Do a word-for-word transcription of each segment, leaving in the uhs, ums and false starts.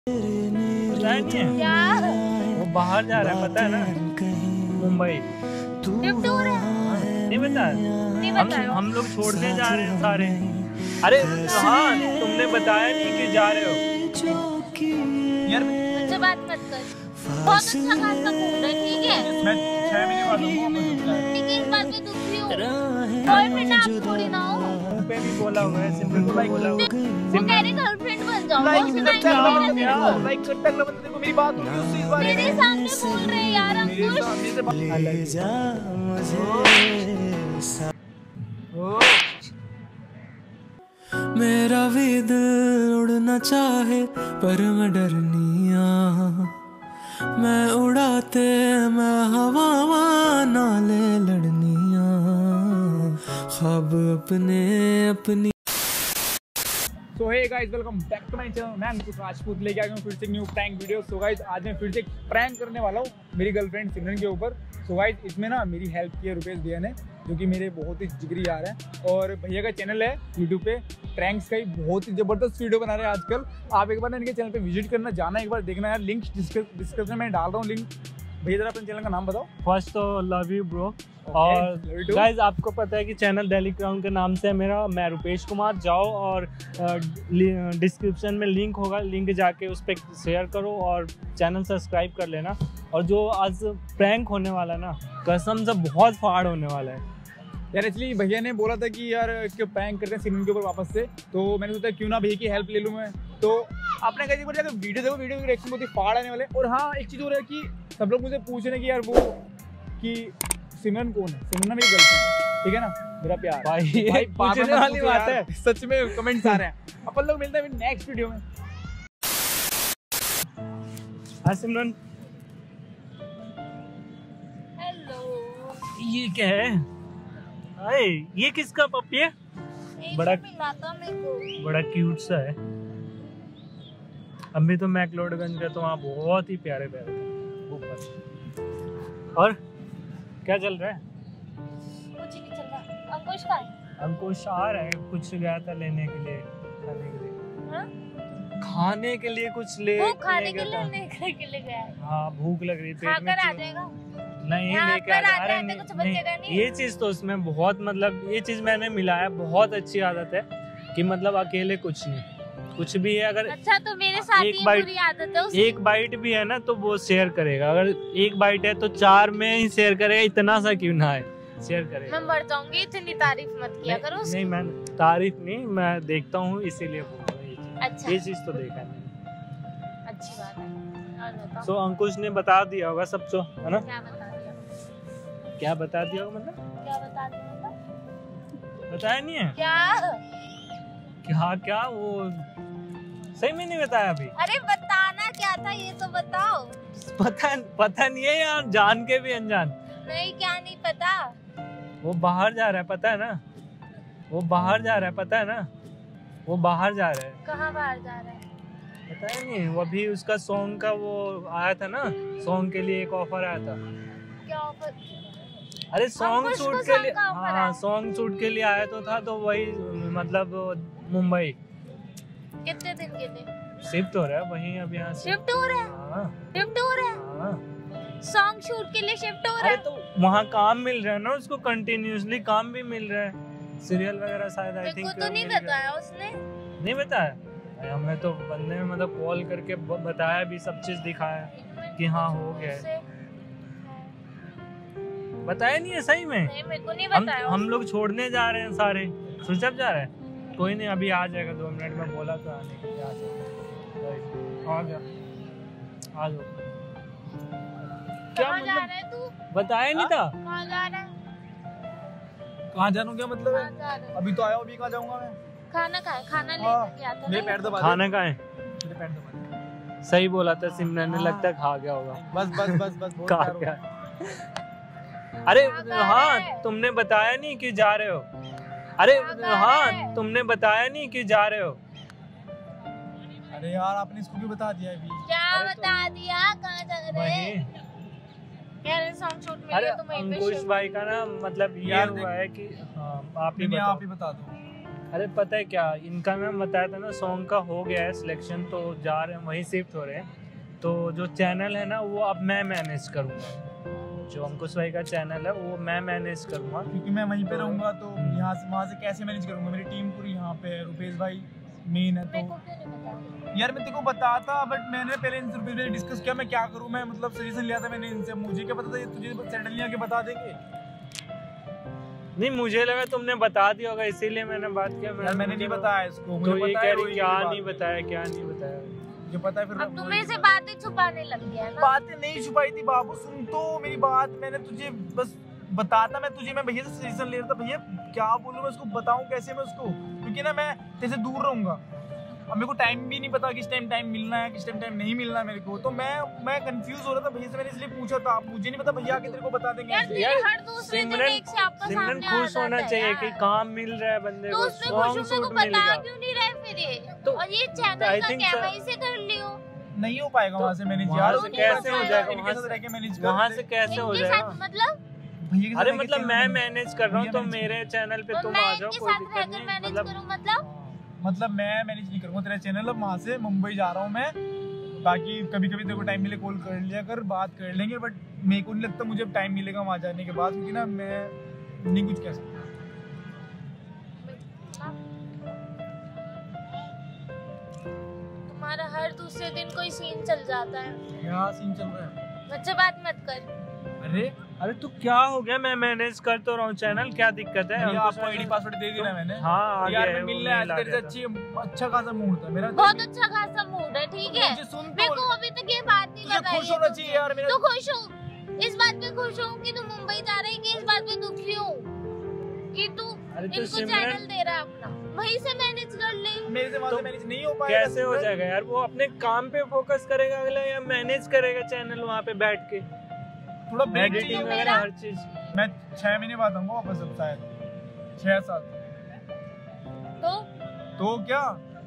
पता नहीं है क्या? वो बाहर जा रहा है, पता है ना, मुंबई। शिफ्ट हो रहा है? नहीं बताया? नहीं हम बताया। हम लोग छोड़ने जा रहे हैं सारे। अरे हाँ, तुमने बताया नहीं कि जा रहे हो यार। मुझसे बात मत कर। बहुत अच्छा खासा घूम रहे, ठीक है? मैं छह महीने बाद आऊंगा। लेकिन इस बात पे दुखी हूँ। बॉयफ्रेंड आप थोड़ी ना हो। मुंह पे भी बोला हुआ है, सिमरन को बोला हुआ है। वो कह रही गर्लफ्रेंड बन जाओ। लाइक वो मतलब सुनाई क्या नहीं दे रहा यार, तेरे लाइक करता है मतलब देखो मेरी बात होगी उससे इस को। बारे में। मेरे सामने बोल रहे हैं यार अंकुश। सामने से बात अलग ओ मेरा भी दिल उड़ना चाहे पर मैं डरनिया, मैं उड़ाते मैं हवा नाले लड़निया, ख्वाब अपने अपनी। So hey guys, welcome back to my channel. मैं अंकुश राजपूत लेके आ गया हूँ फिर से एक new prank video. So guys, आज मैं फिर से एक प्रैंक करने वाला हूँ मेरी गर्लफ्रेंड सिमरन के ऊपर। सो गाइस, इसमें ना मेरी हेल्प की है रुपेश भैया ने, जो कि मेरे बहुत ही जिगरी यार हैं। और भैया का चैनल है यूट्यूब पे, प्रैंक्स का ही बहुत ही ज़बरदस्त वीडियो बना रहे हैं आजकल। आप एक बार ना इनके चैनल पे विजिट करना, जाना एक बार देखना यार। लिंक डिस्क्रिप्शन में डाल रहा हूँ लिंक। भैया जरा अपने चैनल का नाम बताओ। फर्स्ट तो लव यू ब्रो। और गाइज आपको पता है कि चैनल दिल्ली क्राउन के नाम से है मेरा। मैं रुपेश कुमार। जाओ और डिस्क्रिप्शन में लिंक होगा, लिंक जाके उस पर शेयर करो और चैनल सब्सक्राइब कर लेना। और जो आज प्रैंक होने वाला है ना, कसम से बहुत फाड़ होने वाला है यार। एक्चुअली भैया ने बोला था कि यार क्यों प्रैंक करते हैं सिमरन के ऊपर वापस से, तो मैंने सोचा क्यों ना भैया की हेल्प ले लूँ मैं। तो आपने कहा बोला जाकर वीडियो देखो, वीडियो की रिएक्शन बहुत ही फाड़ आने वाले। और हाँ, एक चीज़ हो रहा है कि सब लोग मुझे पूछ रहे हैं कि यार वो कि सिमरन कौन है। सिमरन ना मेरी गर्लफ्रेंड है, ठीक है ना, मेरा प्यार। भाई, भाई पूछने वाली बात है। सच में कमेंट्स आ रहे हैं। अपन लोग मिलते हैं नेक्स्ट वीडियो में। हाँ सिमरन, हेलो। ये क्या है? अरे ये किसका पप्पी है? बड़ा- मिला था मेरे को। बड़ा क्यूट सा है। अभी तो मैक्लोडगंज का तो वहाँ बहुत ही प्यारे प्यारे थे ऊपर। और क्या चल रहा है? कुछ नहीं चल रहा। अंकुश का है? अंकुश आ रहा है, कुछ गया था लेने के लिए, खाने के लिए। हाँ? खाने के लिए कुछ ले वो खाने के गया लिए था। लेने के लिए गया है। हाँ, भूख लग रही, पेट में खाकर आ चीज़- जाएगा। नहीं यहाँ लेके पर आ जा- आते अरे आते नहीं, कुछ बचेगा नहीं। ये चीज तो उसमें बहुत, मतलब ये चीज मैंने मिलाया, बहुत अच्छी आदत है कि मतलब अकेले कुछ नहीं, कुछ भी है अगर अच्छा, तो मेरे साथ एक ये बाइट- बुरी आदत है उसकी। एक बाइट भी है ना तो वो शेयर करेगा। अगर एक बाइट है तो चार में ही शेयर करेगा, इतना सा क्यों ना है, शेयर करेगा। मैं मर जाऊंगी, इतनी तारीफ मत किया करो नहीं, उसकी। नहीं मैं तारीफ नहीं, मैं देखता हूँ इसीलिए बोल रहा हूँ ये चीज। अच्छा। ये चीज तो देखा है। अच्छी बात है। और बताओ। सो अंकुश ने बता दिया होगा सब, तो है ना? क्या बता दिया? क्या बता दिया होगा मतलब? क्या बता दिया मतलब? बताया नहीं है क्या? क्या? क्या वो सही में नहीं बताया अभी? अरे बताना क्या था ये तो बताओ। पता पता नहीं है यार, जान के भी अनजान। नहीं, क्या नहीं पता? वो बाहर जा रहा है, पता है ना? वो बाहर जा रहा है, पता है ना? वो बाहर जा रहा है, कहाँ बाहर जा रहा है? पता है नहीं? वो अभी उसका सॉन्ग का वो आया था ना, सॉन्ग के लिए एक ऑफर आया था। क्या ऑफर? अरे सॉन्ग अंकुश को शूट के song लिए, का offer हाँ आया? सॉन्ग शूट के लिए आया तो था, तो वही मतलब मुंबई कितने दिन के लिए शिफ्ट हो रहा है वहीं अब यहाँ से। शिफ्ट हो रहा है? हाँ शिफ्ट हो रहा है? हाँ। सॉन्ग शूट के लिए शिफ्ट हो रहा अरे है? तो वहाँ काम मिल रहा है ना उसको, कंटिन्यूसली काम भी मिल रहा है, सीरियल वगैरह शायद आई मेरे थिंक। को तो नहीं बताया उसने। नहीं बताया? अरे हमें तो बंदे में मतलब कॉल करके ब- बताया भी, सब चीज दिखाया कि हाँ हो गया है। उससे- बताया नहीं है सही में? नहीं, मेरे को नहीं हम बताया। हम लोग छोड़ने जा रहे हैं सारे, स्विच ऑफ जा रहे हैं। कोई नहीं, अभी आ जाएगा, दो मिनट में बोला तो आने के लिए आ जाएगा। आ गया, आ जाओ। क्या कहाँ जा मतलब रहा है तू? बताया नहीं था? कहाँ जा रहा है? कहाँ जानू क्या मतलब कहाँ है? जा रहा है? अभी तो आया हूँ, अभी कहाँ जाऊंगा मैं? खाना खा खाना हाँ, लेकर क्या था? मेरे पैर दबा दे। खाना का है, मेरे पैर दबा दे। सही बोला था सिमरन ने, हाँ। लगता है खा गया होगा। बस बस बस बस बहुत खा प्यार हो गया। गया। अरे कहाँ जा रहा हाँ, है? तुमने बताया नहीं कि जा रहे हो। अरे कहाँ जा रहा हाँ, है? तुमने बताया नहीं कि जा रहे हो। अरे यार, आपने इसको भी बता दिया अभी। क्या अरे तो- बता दिया? कहाँ जा रहे वही। हैं? कह रहे सॉन्ग शूट में अरे गए तो वहीं पे अंकुश शिफ्ट- भाई का ना मतलब ये यार हुआ है कि हाँ, आप ही नहीं, बताओ। आप ही बता दो। अरे पता है क्या, इनका मैं बताया था ना सॉन्ग का हो गया है सिलेक्शन, तो जा रहे हैं वहीं शिफ्ट हो रहे हैं। तो जो चैनल है ना वो अब मैं मैनेज करूँगा, जो अंकुश भाई का चैनल है वो मैं मैनेज करूँगा, क्योंकि मैं वहीं पे रहूँगा तो यहाँ से वहाँ से कैसे मैनेज करूँगा। मेरी टीम पूरी यहाँ पे है, रुपेश भाई मेन है। मेरे तो को क्यों नहीं बताया? यार मैं तेरे को बता था, बट मैंने पहले इनसे रुपेश भाई डिस्कस किया मैं क्या करूँ। मैं मतलब सजेशन लिया था मैंने इनसे, मुझे क्या पता था ये तुझे सडनली आके बता देंगे। नहीं मुझे लगा तुमने बता दिया होगा इसीलिए मैंने बात किया। यार मैंने नहीं बताया इसको, तो मुझे ये पता कह है रही रोहित क्या की नहीं बात। बताया क्या नहीं बताया, मुझे पता है फिर अब तुम्हें से बातें छुपाने लग गया है ना। बातें नहीं छुपाई थी बाबू, सुन तो मेरी बात। मैंने तुझे बस बताता, मैं तुझे मैं भैया से सजेशन ले रहा था, भैया क्या बोलूं मैं उसको, बताऊं कैसे मैं उसको, क्योंकि ना मैं तेरे से दूर रहूंगा। अब मेरे को टाइम भी नहीं पता किस टाइम टाइम मिलना है किस टाइम टाइम नहीं मिलना है मेरे को। तो मैं मैं कंफ्यूज हो रहा था भैया से, मैंने इसलिए पूछा था। मुझे नहीं पता भैया आके तेरे को बता देंगे। यार तेरे यार, हर दूसरे दिन सिमरन एक से आपका सिमरन सामने आ खुश होना जाता है चाहिए यार। कि काम मिल रहा है बंदे तो को, उसमें खुश सॉन्ग हूँ, शूट मेरे को बता मिलेगा। क्यों नहीं रहे फिर ये? तो और ये I चैनल का think क्या sir- वहीं से कर लियो? नहीं हो पाएगा वहाँ से मैनेज। वहाँ यार से उनके कैसे साथ हो रह- जाएगा? इनके वहाँ साथ से- रह के मैनेज कर वहाँ दे। से कैसे हो इनके जाएगा? साथ मतलब भैया के साथ अरे रह के मतलब कैसे मैं मैनेज- मैनेज कर रहा हूँ भैया तो manage मेरे चैनल पे तो तुम मैं आ जाओ, इनके कोई साथ दिक्कत रहकर नहीं। मैनेज मतलब करूँ मतलब? मतलब मैं मैनेज नहीं करूँगा तेरा चैनल। अब वहाँ से मुंबई जा रहा हूँ मैं, बाकी कभी कभी तेरे को टाइम मिले कॉल कर लिया कर, बात कर लेंगे। बट मेरे को नहीं लगता मुझे टाइम मिलेगा वहाँ जाने के बाद, क्योंकि ना मैं नहीं कुछ कह सकता। तुम्हारा हर दूसरे दिन कोई सीन चल जाता है, क्या सीन चल रहा है? मुझसे बात मत कर। अरे अरे तू क्या हो गया, मैं मैनेज कर तो रहा हूँ चैनल, क्या दिक्कत है? भैया अंकुश आपको भाई आईडी का- पासवर्ड दे दिया मैंने। हाँ आ यार गया मैं है, वो मिलने आया mail था आ तेरे से, गया था। अच्छी अच्छा खासा मूड था मेरा। बहुत अच्छा खासा मूड है, ठीक है? मुझे सुन मेरे तो को अभी तक ये बात नहीं तुझे बताई खुश है होना तुमने। चाहिए यार मेरा। तू खुश हो? इस बात पे खुश हो कि तू मुंबई जा रही है, कि इस बात पे दुखी हो कि तू अरे तो इनको सिमरन चैनल दे रहा है अपना? वहीं से मैनेज कर ले। मेरे से वहाँ तो से मैनेज नहीं हो पाएगा। कैसे हो जाएगा यार? वो अपने काम पे फोकस करेगा अगला, या मैनेज करेगा चैनल वहाँ पे बैठ के, थोड़ा ब्रेक एडिटिंग चाहिए। वगैरह हर चीज। मैं छह महीने बाद आऊंगा वापस, अब शायद छह सात। तो तो क्या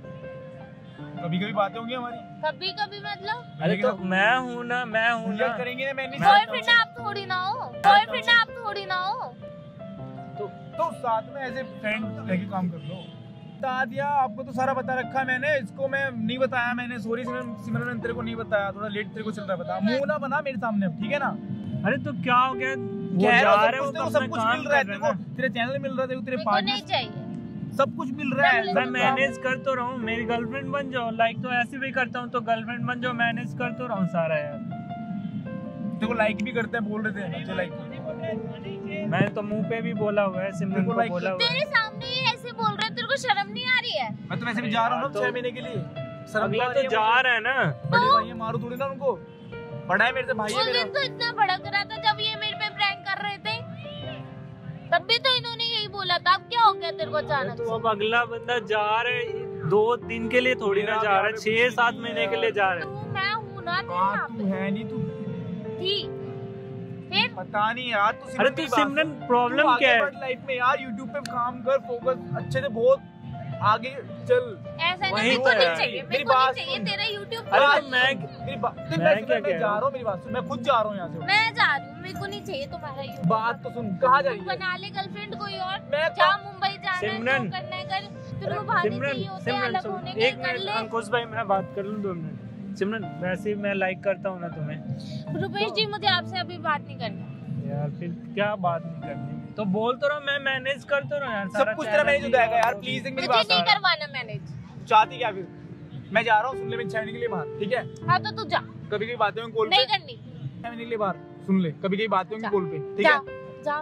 कभी कभी बातें होंगी हमारी। कभी कभी मतलब अरे तो मैं हूँ ना, मैं हूँ भैया ना। करेंगे ना मैनेज। बॉयफ्रेंड आप थोड़ी ना हो, बॉयफ्रेंड आप थोड़ी ना हो। तो तो साथ में ऐसे फ्रेंड लेके काम कर लो। बता दिया आपको तो सारा बता रखा है मैंने, इसको मैं नहीं बताया मैंने। सॉरी सिमरन, सिमरन मैंने तेरे को नहीं बताया, थोड़ा लेट तेरे को चल रहा है। बता, मुंह ना बना मेरे सामने अब, ठीक है ना? अरे तो क्या हो गया, वो कह जा रहा रहे हूँ, हो सब तो कुछ- अपना सब कुछ काम मिल रहा है कर तेरे रहे को, हैं तेरे चैनल मिल रहा है तेरे को, तेरे मेरे को नहीं पार्टनर, चाहिए। सब कुछ मिल रहा है। मैं ना। मैं सब मैनेज कर तो रहा हूँ, मेरी गर्लफ्रेंड बन जाओ। लाइक तो ऐसे भी करता हूँ, तो गर्लफ्रेंड बन जाओ, मैनेज कर तो रहा हूँ सारा यार। तेरे को लाइक भी करते हैं, बोल रहे थे मुझे लाइक। मैंने तो मुंह पे भी बोला हुआ है, सिमरन तेरे को को like बोला हुआ है। तेरे सामने ही ऐसे बोल रहे हैं, तेरे को शर्म नहीं आ रही है? मैं तो वैसे भी जा रहा हूँ ना तो- छह महीने के लिए। शर्म अगला आ रही तो है जा मुझे। रहा है ना। बड़े भाई है, मारो थोड़ी ना उनको। बड़ा है मेरे से, भाई है उस मेरा। दिन तो इतना भड़क रहा था जब ये मेरे पे प्रैंक कर रहे थे, तब भी तो इन्होंने यही बोला था। अब क्या हो गया तेरे को अचानक तो से? अब अगला बंदा जा रहा है, दो दिन के लिए थोड़ी ना मेरा जा रहा है, भी छह कुछ सात नहीं महीने है। के लिए जा रहा है। तू मैं हूँ ना तेरे कहाँ यहाँ तू है नहीं तू, पे थी, फिर पता नहीं यार। तू अरे तू की बात सिमरन सुन। प्रॉब्लम तू आगे क्या है? बढ़ लाइफ में यार, यूट्यूब पे काम कर, फोकस अच्छे से, बहुत आगे चल। ऐसा ना, वही मेरे तो को नहीं है। चाहिए, मेरे मेरी को नहीं बात चाहिए सुन। तेरा यूट्यूब अरे पर। तो मैं मेरी बात देख, मैं मैं क्या मैं कह जा रहा रहा हूँ, मेरी बात सुन। मैं खुद जा रहा हूँ यहाँ से। मैं जा रही हूँ, मेरे को नहीं चाहिए तुम्हारा यूट्यूब। बात तो सुन, कहाँ जा रही है? बना ले गर्लफ्रेंड कोई और, मैं जा मुंबई जाना है, सिमरन। जो करना है कर। तेरे को बहाने सिमरन चाहिए होते हैं सिमरन अलग सुन, होने एक के, कर मिनट ले। अंकुश भाई, मैं बात कर लूँ दो मिनट। सिमरन वैसे ही मैं लाइक करता हूँ ना तुम्हें रुपेश जी, मुझे आपसे अभी बात नहीं करनी। यार, फिर क्या बात नहीं करनी? तो बोल तो रहा हूँ, मैं मैनेज कर तो रहा हूँ यार, सब कुछ तेरा मैनेज हो जाएगा यार, प्लीज मेरी मुझे बात नहीं सुन। करवाना मैनेज। चाहती क्या फिर? मैं जा रहा हूँ सुन ले, मैं छह महीने के लिए बाहर, ठीक है? हाँ तो तू जा, कभी कभी बातें होंगी कॉल पे। नहीं करनी। छह महीने के लिए बाहर सुन ले, कभी कभी बातें होंगी जा। कॉल पे, ठीक जा है? जा।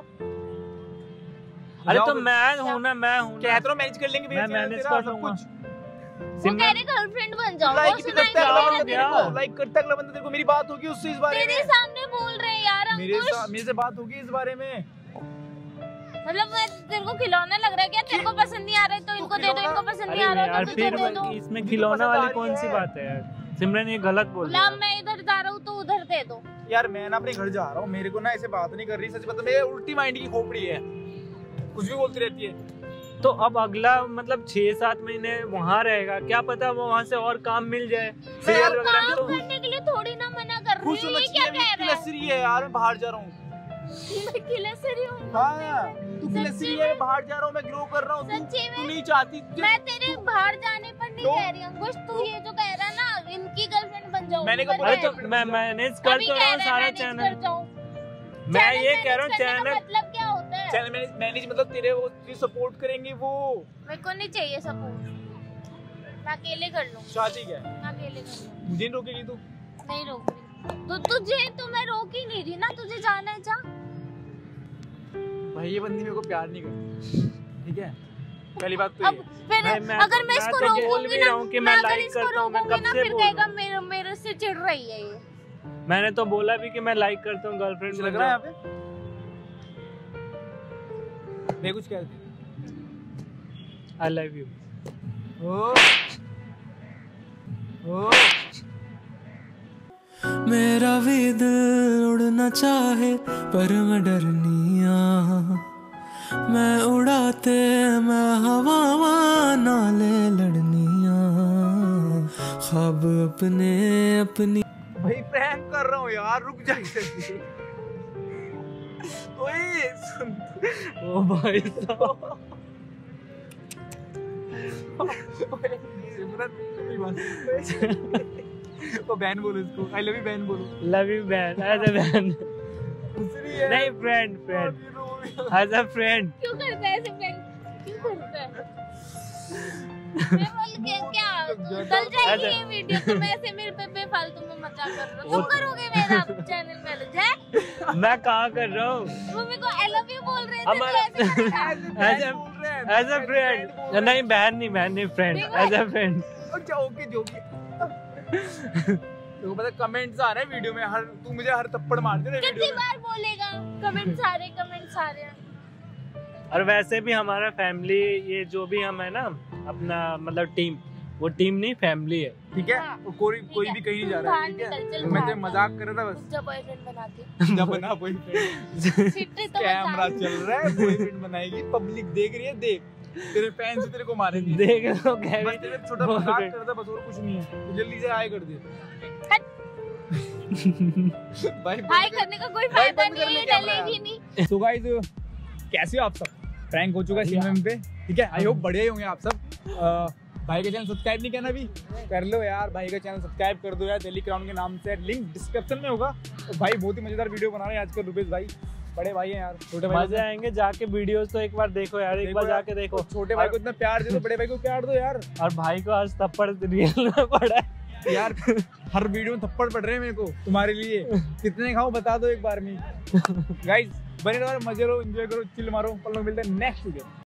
अरे जाओ तो फिर। मैं हूँ ना, मैं हूँ कह ना। तो मैनेज कर लेंगे भैया, मैं चैनल manage तेरा, कर सब लूंगा। कुछ। वो कह रहे गर्लफ्रेंड बन जाओ, लाइक वो भी सुनाई करता है दे अगला रहा बंदा है तेरे तेरे को, को। लाइक करता है अगला बंदा तेरे को। मेरी बात होगी उससे इस बारे तेरे में। सामने बोल रहे हैं यार मेरे अंकुश। साथ मेरे से बात होगी इस बारे में। मतलब मैं तेरे को खिलौना लग रहा है क्या? तेरे को पसंद नहीं आ रहा है तो इनको दे दो, खिलौना- इनको पसंद अरे नहीं आ रहा यार, है तो फिर तुझे दे दो। इसमें मुझे खिलौना पसंद आ वाली रही कौन सी है। बात है यार? सिमरन ये गलत बोल रही गुलाम, है। मैं इधर जा रहा हूँ तो उधर दे दो। यार मैं ना अपने घर जा रहा हूँ, मेरे को ना ऐसे बात नहीं कर रही, सच बता। मेरे उल्टी माइंड की खोपड़ी है, कुछ भी बोलती रहती है। तो अब अगला मतलब छह सात महीने वहाँ रहेगा, क्या पता वो वहाँ से और काम मिल जाए सीरियल वगैरह में। काम तो करने के लिए थोड़ी ना मना कर रही खुश हूँ, होना ये क्या चाहिए, कह मेरी रहा है? नर्सरी है यार, मैं बाहर जा रहा हूँ। मैं किलसरी हूँ। हाँ तू किलसरी है, बाहर जा रहा हूँ मैं, ग्रो कर रहा हूँ। सच्ची में तू नहीं चाहती। मैं तेरे बाहर जाने पर नहीं तो? कह रही अंकुश, तू ये जो कह रहा है ना इनकी गर्लफ्रेंड बन जाऊँ। मैंने कब अरे तो मैं मैनेज कर तो रहा हूँ सारा चैनल। मैं ये कह रहा हूँ चैनल मतलब क्या होता है? चैनल मैनेज मैनेज मतलब तेरे वो सपोर्ट करेंगे वो। मेरे को नहीं चाहिए सपोर्ट, मैं अकेले कर लूँ। शादी क्या है? मैं अकेले कर लूँ। मुझे नहीं रोकेगी तू? नहीं रोक रही तो तुझे तो मैं रोक ही नहीं रही ना, तुझे जाना है जा। भाई ये बंदी मेरे को प्यार नहीं करती, ठीक है? पहली बात तो अब ये। फिर मैं- मैं अगर तो- मैं मैं इसको तो बोल रोकूंगी भी ना, रहा हूँ कि मैं मैं अगर लाइक इसको करता हूँ, मैं रोकूंगी कब ना से फिर बोल कहेगा रहा हूँ। मेरे मेरे से चिढ़ रही है ये। मैंने तो बोला भी कि मैं लाइक करता हूँ, गर्लफ्रेंड कुछ लग रहा है यहाँ पे? मैं कुछ कहती आई लव यू। ओ ओ मेरा भी दिल उड़ना चाहे पर मैं डरनिया, मैं उड़ाते मैं हवा नाले लड़निया, ख्वाब अपने अपनी। भाई प्रैंक कर रहा हूँ यार, रुक जा। ओए सुन, ओ भाई साहब। सिमरन मेरी बात सुन। ओ बहन बोलो इसको, आई लव यू बहन बोलो। लव यू बहन, एज अ बहन। दूसरी है। नहीं friend, friend, as a friend. क्यों करता है ऐसे फ्रेंड? क्यों करता है? मैं बोल के क्या चल जाएगी ये वीडियो, तो मैं ऐसे मेरे पे बेफालतू में मजाक कर रहा हूँ। तुम करोगे मेरा चैनल मैनेज है? मैं कहाँ कर रहा हूँ? वो मेरे को आई लव यू बोल रहे थे, अब तो ऐसे करता। As as a friend. नहीं बहन नहीं, बहन नहीं, friend, as a friend. Okay जोके। देखो पता कमेंट्स आ रहे हैं वीडियो में, हर तू मुझे हर थप्पड़ मार दे रहा है कितनी वीडियो में। बार बोलेगा कमेंट सारे कमेंट सारे? और वैसे भी हमारा फैमिली, ये जो भी हम है ना अपना मतलब टीम, वो टीम नहीं फैमिली है। ठीक है? हाँ, वो कोई ठीक कोई है। भी कहीं नहीं जा तू रहा है, बाहर ठीक निकल, है? चल मैं बाहर तो मजाक कर रहा था बस। जब बॉयफ्रेंड बनाती जब बना बॉयफ्रेंड। सिट्टी तो कैमरा बचा। चल रहा है, बॉयफ्रेंड बनाएगी, पब्लिक देख रही है, देख तेरे फैंस तेरे को मारेंगे। देख लो बस कैवी। तेरे छोटा मजाक कर रहा था बस, और कुछ नहीं है। तू जल्दी से हाय कर दे। भाई हाय करने का कोई भाई फायदा बंद कर नहीं ले है, कैमरा। डलेगी नहीं। सो गाइस कैसे हो आप सब? प्रैंक हो चुका है सिमरन पे, ठीक है? आई होप बढ़िया ही होंगे आप सब। अह, भाई का चैनल सब्सक्राइब नहीं करना भी कर लो यार, भाई का चैनल सब्सक्राइब कर दो यार, दिल्ली क्राउन के नाम से, लिंक डिस्क्रिप्शन में होगा। और भाई बहुत ही मजेदार वीडियो बना रहे हैं आजकल रुपेश भाई, बड़े भाई हैं यार, छोटे भाई मजे आएंगे, जाके वीडियोस तो एक बार देखो यार, एक बार जाके देखो। छोटे भाई को इतना प्यार दे दो, बड़े भाई को प्यार दो यार। और भाई को आज थप्पड़ रियल में पड़ा है यार हर वीडियो में थप्पड़ पड़ रहे हैं मेरे को तुम्हारे लिए, कितने खाऊं बता दो एक बार में। गाइस बने रहो, मजे लो, एंजॉय करो, चिल मारो। कल लोग मिलते हैं नेक्स्ट वीडियो।